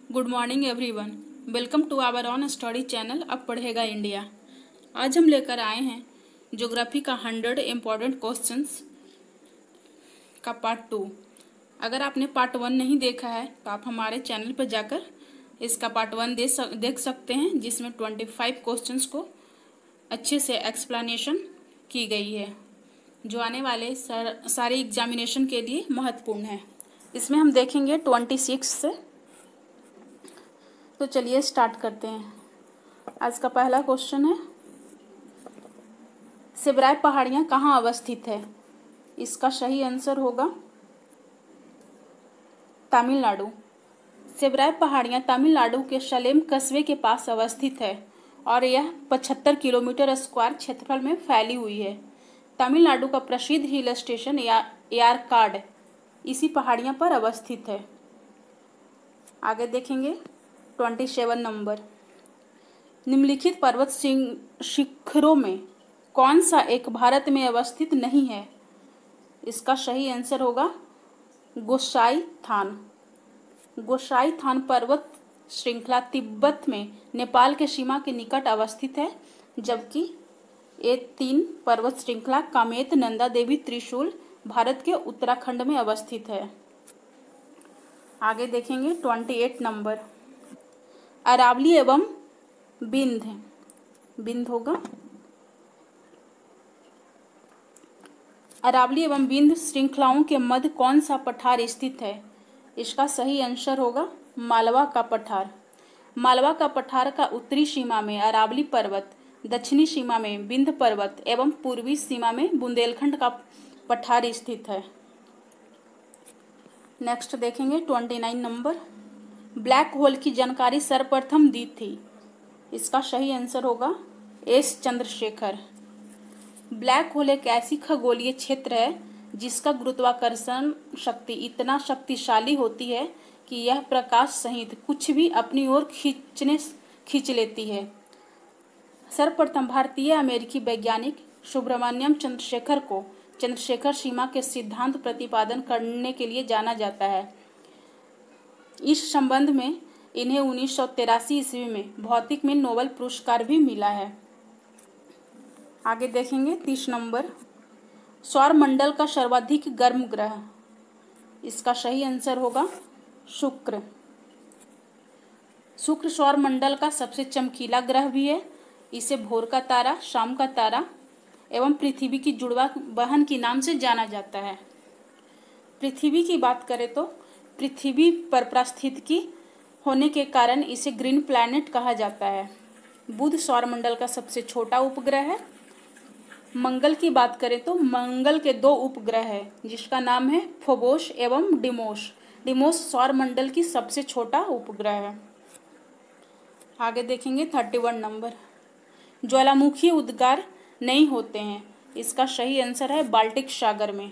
Good morning everyone. Welcome to our on study channel अब पढ़ेगा India. आज हम लेकर आए हैं ज्योग्राफी का 100 इम्पॉर्टेंट क्वेश्चंस का पार्ट 2। अगर आपने पार्ट 1 नहीं देखा है तो आप हमारे चैनल पर जाकर इसका पार्ट 1 देख सकते हैं, जिसमें 25 क्वेश्चंस को अच्छे से एक्सप्लेनेशन की गई है, जो आने वाले सारे एग्जामिनेशन के लिए महत्वपूर्ण है। इसमें हम देखेंगे 26 से। तो चलिए स्टार्ट करते हैं। आज का पहला क्वेश्चन है, सिबराय पहाड़ियाँ कहाँ अवस्थित है? इसका सही आंसर होगा तमिलनाडु। सिबराय पहाड़ियाँ तमिलनाडु के सलेम कस्बे के पास अवस्थित है और यह 75 किलोमीटर स्क्वायर क्षेत्रफल में फैली हुई है। तमिलनाडु का प्रसिद्ध हिल स्टेशन यारकाड इसी पहाड़ियों पर अवस्थित है। आगे देखेंगे 27 नंबर, निम्नलिखित पर्वत शिखरों में कौन सा एक भारत में अवस्थित नहीं है? इसका सही आंसर होगा गोसाई थान। गोसाई थान पर्वत श्रृंखला तिब्बत में नेपाल के सीमा के निकट अवस्थित है, जबकि ये 3 पर्वत श्रृंखला कामेत, नंदा देवी, त्रिशूल भारत के उत्तराखंड में अवस्थित है। आगे देखेंगे 28 नंबर, अरावली एवं बिंद होगा। अरावली एवं बिंद श्रृंखलाओं के मध्य कौन सा पठार स्थित है? इसका सही आंसर होगा मालवा का पठार। मालवा का पठार का उत्तरी सीमा में अरावली पर्वत, दक्षिणी सीमा में बिंद पर्वत एवं पूर्वी सीमा में बुंदेलखंड का पठार स्थित है। नेक्स्ट देखेंगे 29 नंबर, ब्लैक होल की जानकारी सर्वप्रथम दी थी। इसका सही आंसर होगा एस चंद्रशेखर। ब्लैक होल एक ऐसी खगोलीय क्षेत्र है जिसका गुरुत्वाकर्षण शक्ति इतना शक्तिशाली होती है कि यह प्रकाश सहित कुछ भी अपनी ओर खींच लेती है। सर्वप्रथम भारतीय अमेरिकी वैज्ञानिक सुब्रमण्यम चंद्रशेखर को चंद्रशेखर सीमा के सिद्धांत प्रतिपादन करने के लिए जाना जाता है। इस संबंध में इन्हें 1983 ईस्वी में भौतिक में नोबेल पुरस्कार भी मिला है। आगे देखेंगे 30 नंबर, सौरमंडल का सर्वाधिक गर्म ग्रह। इसका सही आंसर होगा शुक्र। शुक्र सौरमंडल का सबसे चमकीला ग्रह भी है। इसे भोर का तारा, शाम का तारा एवं पृथ्वी की जुड़वा बहन के नाम से जाना जाता है। पृथ्वी की बात करें तो पृथ्वी पर पारिस्थितिकी होने के कारण इसे ग्रीन प्लैनेट कहा जाता है। बुध सौरमंडल का सबसे छोटा उपग्रह है। मंगल की बात करें तो मंगल के 2 उपग्रह हैं, जिसका नाम है फोबोस एवं डिमोस। डिमोस सौरमंडल की सबसे छोटा उपग्रह है। आगे देखेंगे 31 नंबर, ज्वालामुखी उद्गार नहीं होते हैं। इसका सही आंसर है बाल्टिक सागर में।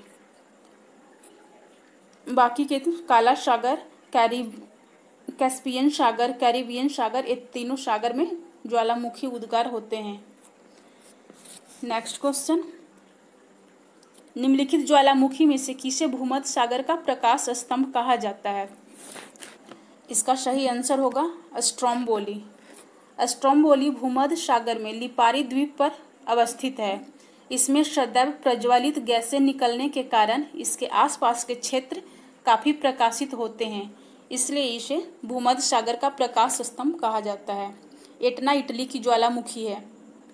बाकी के काला सागर, कैस्पियन सागर, कैरिबियन सागर, ये तीनों सागर में ज्वालामुखी उद्गार होते हैं। नेक्स्ट क्वेश्चन, निम्नलिखित ज्वालामुखी में से किसे भूमध्य सागर का प्रकाश स्तंभ कहा जाता है? इसका सही आंसर होगा स्ट्रोम्बोली। स्ट्रोम्बोली भूमध्य सागर में लिपारी द्वीप पर अवस्थित है। इसमें सदैव प्रज्वलित गैसें निकलने के कारण इसके आसपास के क्षेत्र काफी प्रकाशित होते हैं, इसलिए इसे भूमध्य सागर का प्रकाश स्तंभ कहा जाता है। एटना इटली की ज्वालामुखी है।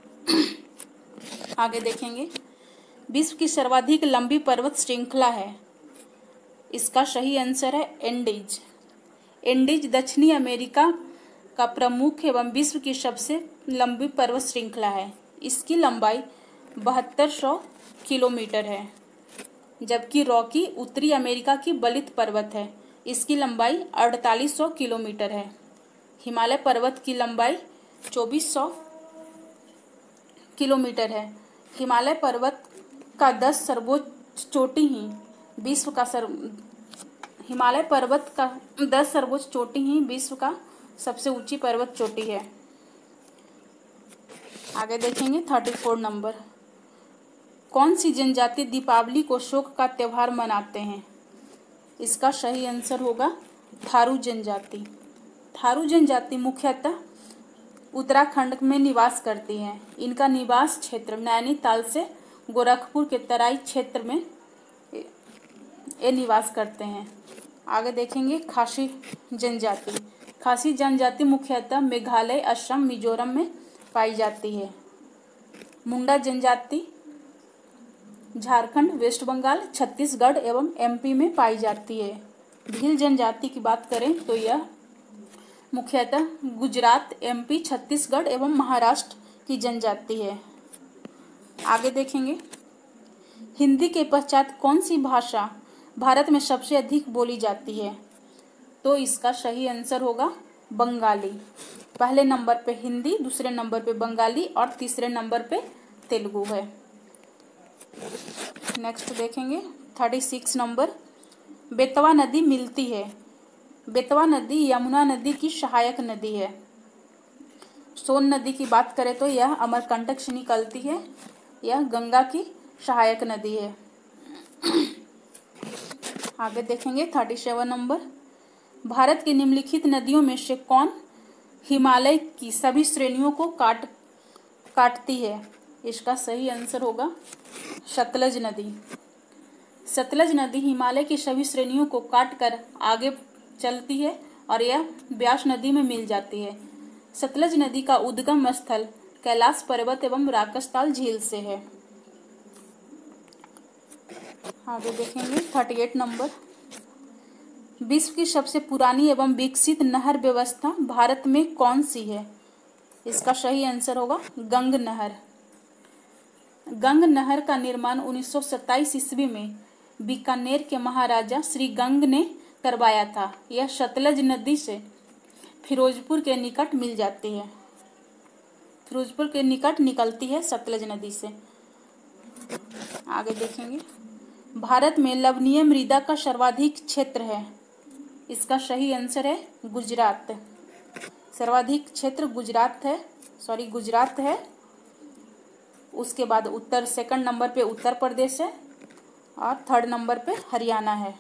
आगे देखेंगे, विश्व की सर्वाधिक लंबी पर्वत श्रृंखला है। इसका सही आंसर है एंडीज। एंडीज दक्षिणी अमेरिका का प्रमुख एवं विश्व की सबसे लंबी पर्वत श्रृंखला है। इसकी लंबाई 7200 किलोमीटर है, जबकि रॉकी उत्तरी अमेरिका की बलित पर्वत है। इसकी लंबाई 4800 किलोमीटर है। हिमालय पर्वत की लंबाई 2400 किलोमीटर है। हिमालय पर्वत का 10 सर्वोच्च चोटी ही विश्व का सबसे ऊंची पर्वत चोटी है। आगे देखेंगे 34 नंबर, कौन सी जनजाति दीपावली को शोक का त्योहार मनाते हैं? इसका सही आंसर होगा थारू जनजाति। थारू जनजाति मुख्यतः उत्तराखंड में निवास करती है। इनका निवास क्षेत्र नैनीताल से गोरखपुर के तराई क्षेत्र में ये निवास करते हैं। आगे देखेंगे खासी जनजाति। खासी जनजाति मुख्यतः मेघालय, असम, मिजोरम में पाई जाती है। मुंडा जनजाति झारखंड, वेस्ट बंगाल, छत्तीसगढ़ एवं एमपी में पाई जाती है। भील जनजाति की बात करें तो यह मुख्यतः गुजरात, एमपी, छत्तीसगढ़ एवं महाराष्ट्र की जनजाति है। आगे देखेंगे हिंदी के पश्चात कौन सी भाषा भारत में सबसे अधिक बोली जाती है, तो इसका सही आंसर होगा बंगाली। पहले नंबर पे हिंदी, दूसरे नंबर पे बंगाली और तीसरे नंबर पे तेलुगु है। नेक्स्ट देखेंगे 36 नंबर। बेतवा नदी मिलती है। बेतवा नदी यमुना नदी की सहायक नदी है। सोन नदी की बात करें तो यह अमरकंटक से निकलती है। यह गंगा की सहायक नदी है। आगे देखेंगे 37 नंबर। भारत की निम्नलिखित नदियों में से कौन हिमालय की सभी श्रेणियों को काटती है, इसका सही आंसर होगा सतलज नदी। सतलज नदी हिमालय की सभी श्रेणियों को काटकर आगे चलती है और यह ब्यास नदी में मिल जाती है। सतलज नदी का उद्गम स्थल कैलाश पर्वत एवं राकसताल झील से है। आगे देखेंगे 38 नंबर। विश्व की सबसे पुरानी एवं विकसित नहर व्यवस्था भारत में कौन सी है, इसका सही आंसर होगा गंग नहर। गंग नहर का निर्माण 1927 ईस्वी में बीकानेर के महाराजा श्री गंग ने करवाया था। यह सतलज नदी से फिरोजपुर के निकट मिल जाती है। फिरोजपुर के निकट निकलती है सतलज नदी से। आगे देखेंगे भारत में लवणीय मृदा का सर्वाधिक क्षेत्र है, इसका सही आंसर है गुजरात। सर्वाधिक क्षेत्र गुजरात है। उसके बाद सेकंड नंबर पे उत्तर प्रदेश है और थर्ड नंबर पे हरियाणा है।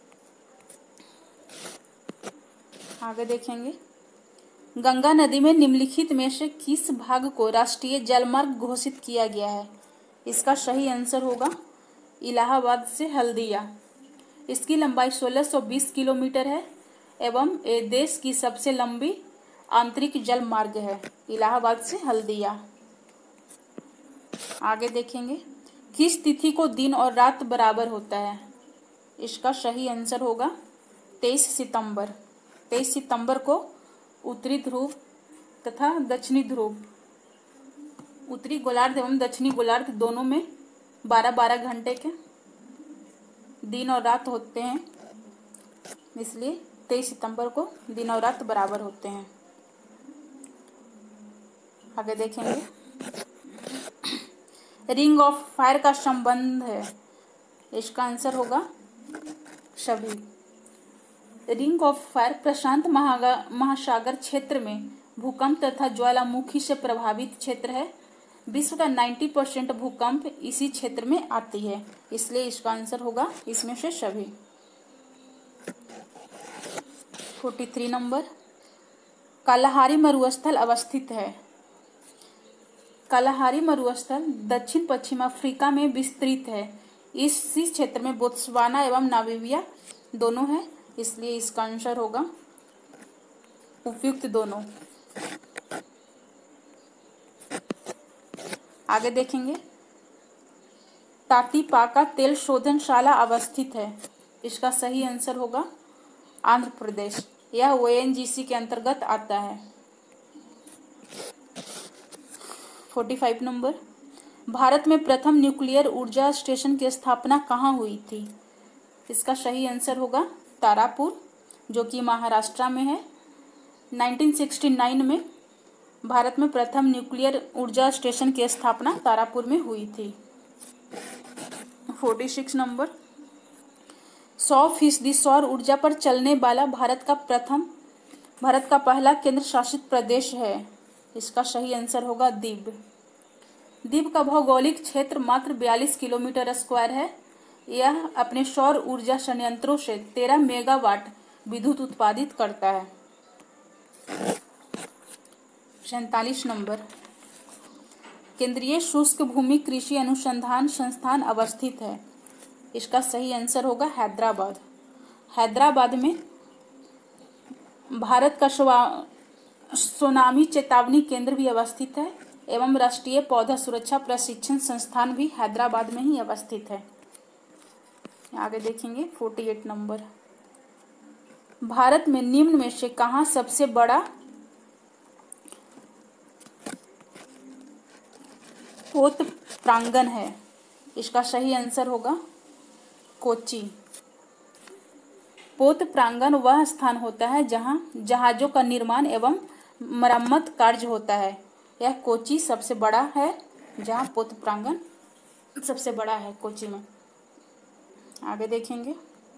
आगे देखेंगे गंगा नदी में निम्नलिखित में से किस भाग को राष्ट्रीय जलमार्ग घोषित किया गया है, इसका सही आंसर होगा इलाहाबाद से हल्दिया। इसकी लंबाई 1620 किलोमीटर है एवं ये देश की सबसे लंबी आंतरिक जल मार्ग है, इलाहाबाद से हल्दिया। आगे देखेंगे किस तिथि को दिन और रात बराबर होता है, इसका सही आंसर होगा 23 सितंबर। 23 सितंबर को उत्तरी ध्रुव तथा दक्षिणी ध्रुव, उत्तरी गोलार्ध एवं दक्षिणी गोलार्ध दोनों में 12-12 घंटे के दिन और रात होते हैं, इसलिए 23 सितंबर को दिन और रात बराबर होते हैं। आगे देखेंगे रिंग ऑफ फायर का संबंध है, इसका आंसर होगा सभी। रिंग ऑफ फायर प्रशांत महासागर क्षेत्र में भूकंप तथा ज्वालामुखी से प्रभावित क्षेत्र है। विश्व का 90% भूकंप इसी क्षेत्र में आती है, इसलिए इसका आंसर होगा इसमें से सभी। 43 नंबर। कालाहारी मरुस्थल अवस्थित है। कालाहारी मरुस्थल दक्षिण पश्चिम अफ्रीका में विस्तृत है। इसी क्षेत्र में बोत्सवाना एवं नामीबिया दोनों हैं, इसलिए इसका आंसर होगा उपयुक्त दोनों। आगे देखेंगे तातीपाका तेल शोधनशाला अवस्थित है, इसका सही आंसर होगा आंध्र प्रदेश। यह ओएनजीसी के अंतर्गत आता है। 45 नंबर। भारत में प्रथम न्यूक्लियर ऊर्जा स्टेशन की स्थापना कहाँ हुई थी, इसका सही आंसर होगा तारापुर, जो कि महाराष्ट्र में है। 1969 में भारत में प्रथम न्यूक्लियर ऊर्जा स्टेशन की स्थापना तारापुर में हुई थी। 46 नंबर। 100% सौर ऊर्जा पर चलने वाला भारत का पहला केंद्र शासित प्रदेश है, इसका सही आंसर होगा दीव। दीव का भौगोलिक क्षेत्र मात्र 42 किलोमीटर स्क्वायर है। यह अपने सौर ऊर्जा संयंत्रों से 13 मेगावाट विद्युत उत्पादित करता है। 47 नंबर, केंद्रीय शुष्क भूमि कृषि अनुसंधान संस्थान अवस्थित है। इसका सही आंसर होगा हैदराबाद। हैदराबाद में भारत का सुनामी चेतावनी केंद्र भी अवस्थित है एवं राष्ट्रीय पौधा सुरक्षा प्रशिक्षण संस्थान भी हैदराबाद में ही अवस्थित है। आगे देखेंगे 48 नंबर, भारत में निम्न में से कहाँ सबसे बड़ा पोत प्रांगण है? इसका सही आंसर होगा कोच्चि। पोत प्रांगण वह स्थान होता है जहां जहाजों का निर्माण एवं मरम्मत कार्य होता है। यह कोच्चि सबसे बड़ा है, जहां पोत प्रांगण सबसे बड़ा है कोच्चि में। आगे देखेंगे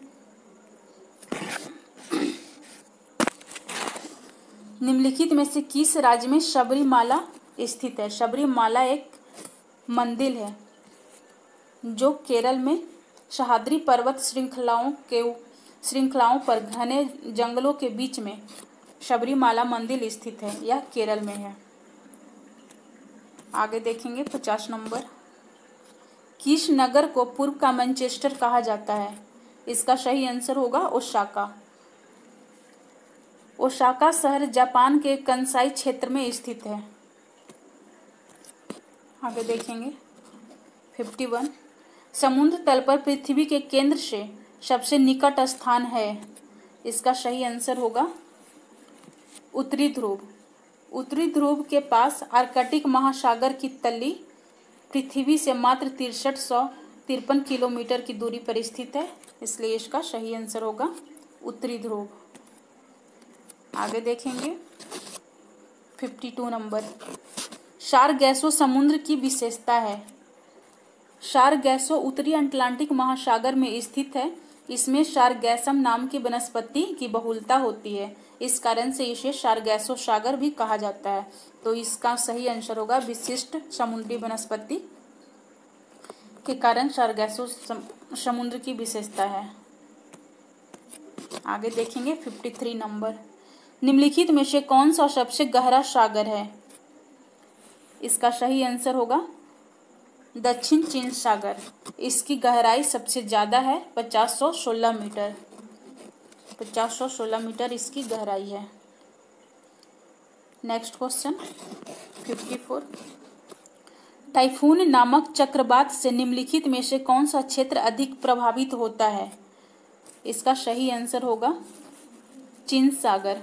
निम्नलिखित में से किस राज्य में सबरीमाला स्थित है? सबरीमाला एक मंदिर है जो केरल में सह्याद्री पर्वत श्रृंखलाओं पर घने जंगलों के बीच में सबरीमाला मंदिर स्थित है। यह केरल में है। आगे देखेंगे 50 नंबर, किस नगर को पूर्व का मैनचेस्टर कहा जाता है? इसका सही आंसर होगा ओसाका। ओसाका शहर जापान के कंसाई क्षेत्र में स्थित है। आगे देखेंगे 51, समुद्र तल पर पृथ्वी के केंद्र से सबसे निकट स्थान है। इसका सही आंसर होगा उत्तरी ध्रुव। उत्तरी ध्रुव के पास आर्कटिक महासागर की तली पृथ्वी से मात्र 6353 किलोमीटर की दूरी पर स्थित है, इसलिए इसका सही आंसर होगा उत्तरी ध्रुव। आगे देखेंगे 52 नंबर, सारगैसो समुद्र की विशेषता है। सारगैसो उत्तरी अटलांटिक महासागर में स्थित है। इसमें सारगैसम नाम की वनस्पति की बहुलता होती है, इस कारण से इसे सारगैसो सागर भी कहा जाता है। तो इसका सही आंसर होगा विशिष्ट समुद्री वनस्पति के कारण सारगैसो समुद्र की विशेषता है। आगे देखेंगे 53 नंबर, निम्नलिखित में से कौन सा सबसे गहरा सागर है? इसका सही आंसर होगा दक्षिण चीन सागर। इसकी गहराई सबसे ज़्यादा है 5016 मीटर। 5016 मीटर इसकी गहराई है। नेक्स्ट क्वेश्चन 54, टाइफून नामक चक्रवात से निम्नलिखित में से कौन सा क्षेत्र अधिक प्रभावित होता है? इसका सही आंसर होगा चीन सागर।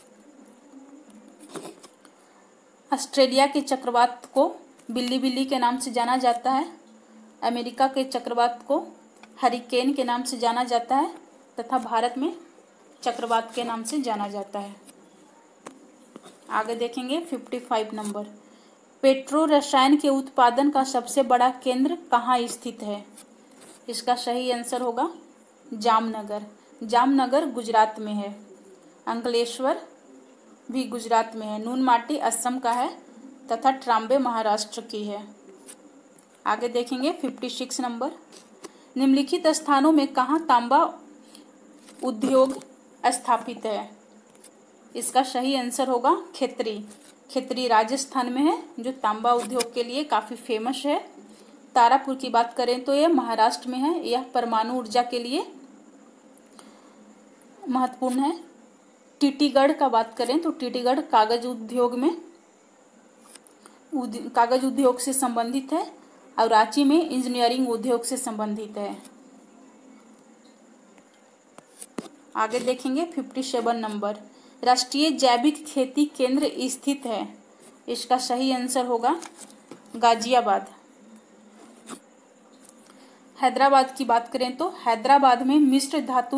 ऑस्ट्रेलिया के चक्रवात को बिल्ली बिल्ली के नाम से जाना जाता है। अमेरिका के चक्रवात को हरिकेन के नाम से जाना जाता है तथा भारत में चक्रवात के नाम से जाना जाता है। आगे देखेंगे 55 नंबर, पेट्रो रसायन के उत्पादन का सबसे बड़ा केंद्र कहाँ स्थित है? इसका सही आंसर होगा जामनगर। जामनगर गुजरात में है। अंकलेश्वर भी गुजरात में है। नूनमाटी असम का है तथा ट्राम्बे महाराष्ट्र की है। आगे देखेंगे 56 नंबर, निम्नलिखित स्थानों में कहाँ तांबा उद्योग स्थापित है? इसका सही आंसर होगा खेतरी। खेतरी राजस्थान में है जो तांबा उद्योग के लिए काफ़ी फेमस है। तारापुर की बात करें तो यह महाराष्ट्र में है। यह परमाणु ऊर्जा के लिए महत्वपूर्ण है। टीटीगढ़ का बात करें तो टीटीगढ़ कागज उद्योग से संबंधित है और रांची में इंजीनियरिंग उद्योग से संबंधित है। आगे देखेंगे 57 नंबर, राष्ट्रीय जैविक खेती केंद्र स्थित है। इसका सही आंसर होगा गाजियाबाद। हैदराबाद की बात करें तो हैदराबाद में मिश्र धातु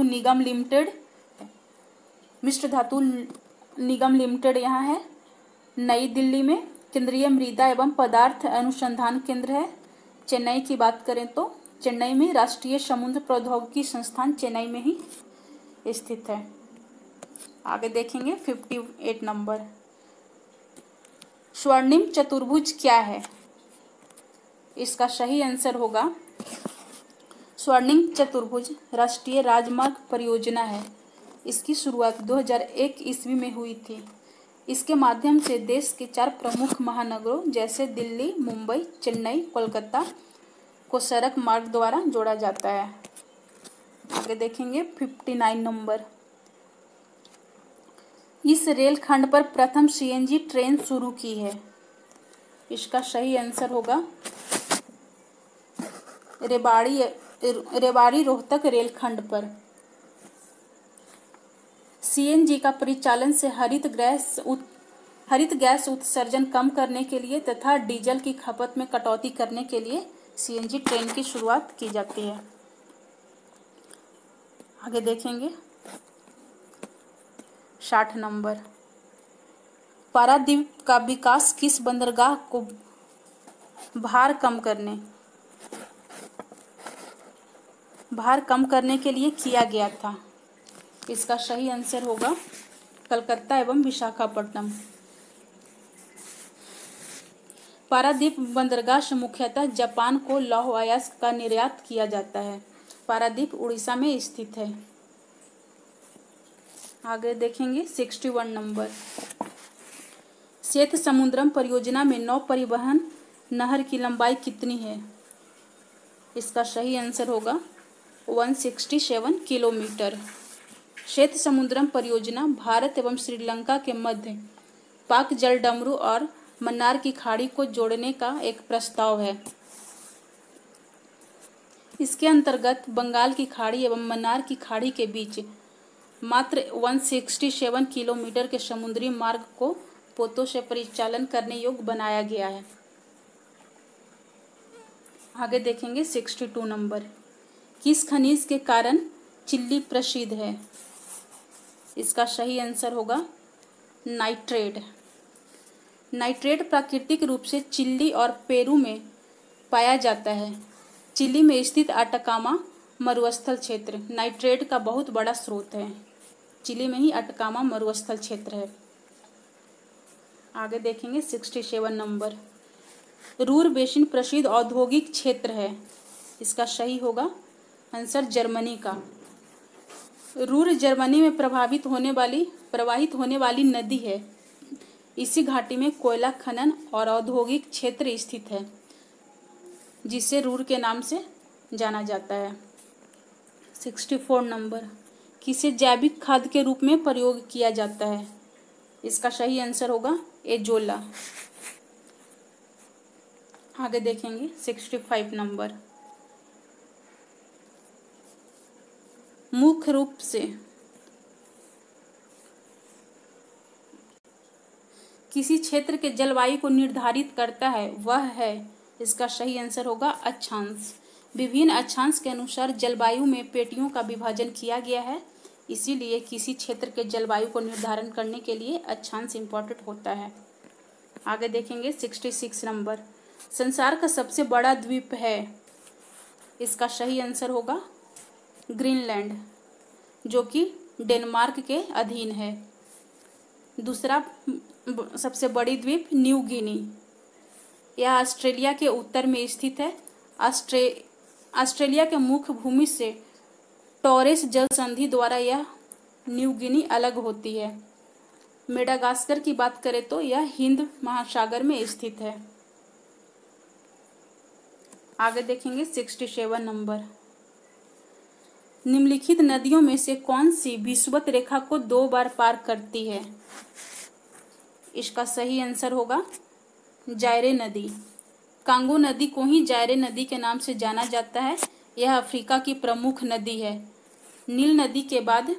निगम लिमिटेड यहाँ है। नई दिल्ली में केंद्रीय मृदा एवं पदार्थ अनुसंधान केंद्र है। चेन्नई की बात करें तो चेन्नई में राष्ट्रीय समुद्र प्रौद्योगिकी संस्थान चेन्नई में ही स्थित है। आगे देखेंगे 58 नंबर, स्वर्णिम चतुर्भुज क्या है? इसका सही आंसर होगा स्वर्णिम चतुर्भुज राष्ट्रीय राजमार्ग परियोजना है। इसकी शुरुआत 2001 ईस्वी में हुई थी। इसके माध्यम से देश के 4 प्रमुख महानगरों जैसे दिल्ली, मुंबई, चेन्नई, कोलकाता को सड़क मार्ग द्वारा जोड़ा जाता है। आगे देखेंगे 59 नंबर। इस रेलखंड पर प्रथम सीएनजी ट्रेन शुरू की है। इसका सही आंसर होगा रेवाड़ी रोहतक रेलखंड पर। सीएनजी का परिचालन से हरित गैस उत्सर्जन कम करने के लिए तथा डीजल की खपत में कटौती करने के लिए सीएनजी ट्रेन की शुरुआत की जाती है। आगे देखेंगे 60 नंबर। पारादीप का विकास किस बंदरगाह को भार कम करने के लिए किया गया था? इसका सही आंसर होगा कलकत्ता एवं विशाखापट्टनम। पारादीप बंदरगाह से मुख्यतः जापान को लौह अयस्क का निर्यात किया जाता है। पारादीप उड़ीसा में स्थित है। आगे देखेंगे 61 नंबर। श्वेत समुद्रम परियोजना में नौ परिवहन नहर की लंबाई कितनी है? इसका सही आंसर होगा 167 किलोमीटर। श्वेत समुद्रम परियोजना भारत एवं श्रीलंका के मध्य पाक जलडमरू और मन्नार की खाड़ी को जोड़ने का एक प्रस्ताव है। इसके अंतर्गत बंगाल की खाड़ी एवं मन्नार की खाड़ी के बीच मात्र 167 किलोमीटर के समुद्री मार्ग को पोतों से परिचालन करने योग्य बनाया गया है। आगे देखेंगे 62 नंबर। किस खनिज के कारण चिल्ली प्रसिद्ध है? इसका सही आंसर होगा नाइट्रेट। नाइट्रेट प्राकृतिक रूप से चिली और पेरू में पाया जाता है। चिली में स्थित अटकामा मरुस्थल क्षेत्र नाइट्रेट का बहुत बड़ा स्रोत है। चिली में ही अटकामा मरुस्थल क्षेत्र है। आगे देखेंगे 67 नंबर। रूर बेसिन प्रसिद्ध औद्योगिक क्षेत्र है। इसका सही होगा आंसर जर्मनी का। रूर जर्मनी में प्रवाहित होने वाली नदी है। इसी घाटी में कोयला खनन और औद्योगिक क्षेत्र स्थित है, जिसे रूर के नाम से जाना जाता है। 64 नंबर। किसे जैविक खाद के रूप में प्रयोग किया जाता है? इसका सही आंसर होगा एजोला। आगे देखेंगे 65 नंबर। मुख्य रूप से किसी क्षेत्र के जलवायु को निर्धारित करता है वह है, इसका सही आंसर होगा अक्षांश। विभिन्न अक्षांश के अनुसार जलवायु में पेटियों का विभाजन किया गया है, इसीलिए किसी क्षेत्र के जलवायु को निर्धारण करने के लिए अक्षांश इम्पोर्टेंट होता है। आगे देखेंगे 66 नंबर। संसार का सबसे बड़ा द्वीप है, इसका सही आंसर होगा ग्रीनलैंड, जो कि डेनमार्क के अधीन है। दूसरा सबसे बड़ी द्वीप न्यू गिनी, यह ऑस्ट्रेलिया के उत्तर में स्थित है। ऑस्ट्रेलिया के मुख्य भूमि से टॉरेस जल संधि द्वारा यह न्यू गिनी अलग होती है। मेडागास्कर की बात करें तो यह हिंद महासागर में स्थित है। आगे देखेंगे 67 नंबर। निम्नलिखित नदियों में से कौन सी विषुवत रेखा को 2 बार पार करती है? इसका सही आंसर होगा जायरे नदी। कांगो नदी को ही जायरे नदी के नाम से जाना जाता है। यह अफ्रीका की प्रमुख नदी है। नील नदी के बाद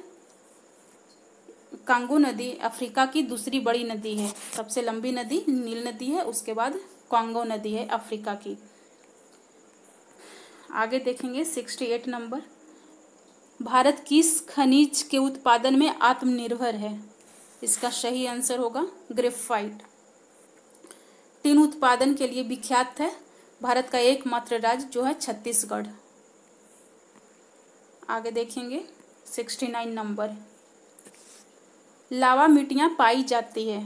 कांगो नदी अफ्रीका की दूसरी बड़ी नदी है। सबसे लंबी नदी नील नदी है, उसके बाद कांगो नदी है अफ्रीका की। आगे देखेंगे 68 नंबर। भारत किस खनिज के उत्पादन में आत्मनिर्भर है? इसका सही आंसर होगा ग्रेफाइट। टिन उत्पादन के लिए विख्यात है भारत का एकमात्र राज्य जो है छत्तीसगढ़। आगे देखेंगे 69 नंबर। लावा मिट्टियां पाई जाती है,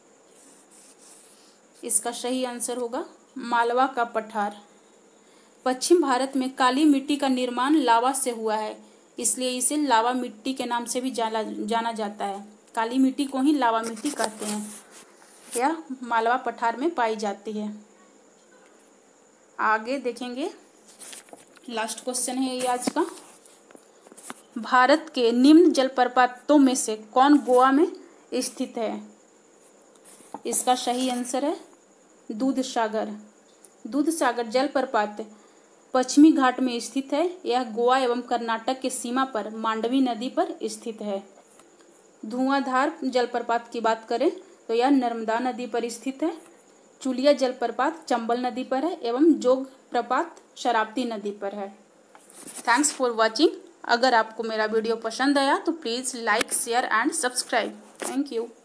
इसका सही आंसर होगा मालवा का पठार। पश्चिम भारत में काली मिट्टी का निर्माण लावा से हुआ है, इसलिए इसे लावा मिट्टी के नाम से भी जाना जाता है। काली मिट्टी को ही लावा मिट्टी कहते हैं। यह मालवा पठार में पाई जाती है। आगे देखेंगे, लास्ट क्वेश्चन है ये आज का। भारत के निम्न जलप्रपातों में से कौन गोवा में स्थित है? इसका सही आंसर है दूधसागर। दूधसागर जलप्रपात पश्चिमी घाट में स्थित है। यह गोवा एवं कर्नाटक के सीमा पर मांडवी नदी पर स्थित है। धुआंधार जलप्रपात की बात करें तो यह नर्मदा नदी पर स्थित है। चुलिया जलप्रपात चंबल नदी पर है एवं जोग प्रपात शरावती नदी पर है। Thanks for watching. अगर आपको मेरा वीडियो पसंद आया तो please like share and subscribe. Thank you.